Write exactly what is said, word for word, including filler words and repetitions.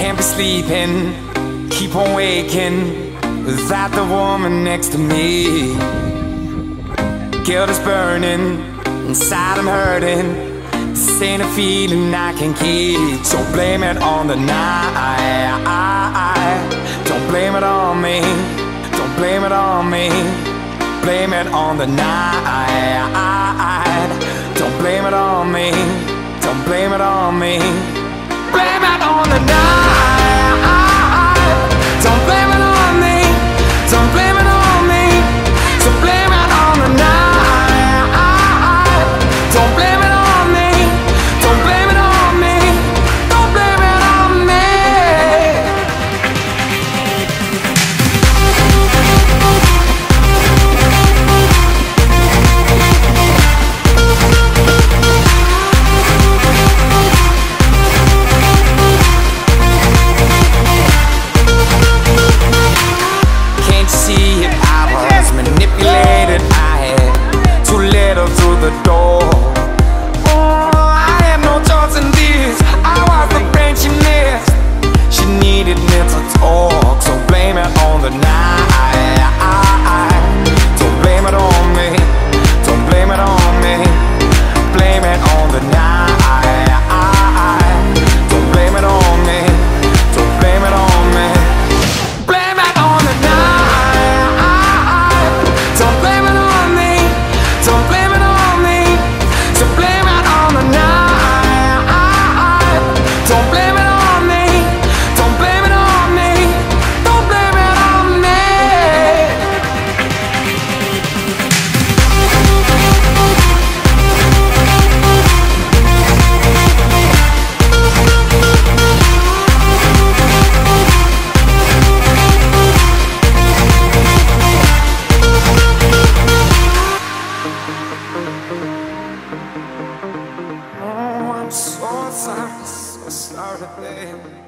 Can't be sleeping, keep on waking without the woman next to me. Guilt is burning, inside I'm hurting. This ain't a feeling I can keep. So blame it on the night. Don't blame it on me. Don't blame it on me. Blame it on the night. Don't blame it on me. Don't blame it on me. Blame it on the night. Don't blame it on me. Don't blame it on me. So blame it on the night. Don't blame it on me. Don't blame it on me. Don't blame it on me. Can't you see it? I was manipulated. I had too little through the door. Oh, I had no choice in this. I was the brain she missed. She needed mental talk. So blame it on the night. Don't blame it on me. Don't blame it on me. Blame it on the night. Don't blame it on me. Don't blame it on me. Blame it on the night. Don't blame it on me. Don't blame it on me. So blame it on the night. Don't blame it on me. Don't blame it on me. Don't blame it on me. Oh, I'm so sorry, so sorry, babe.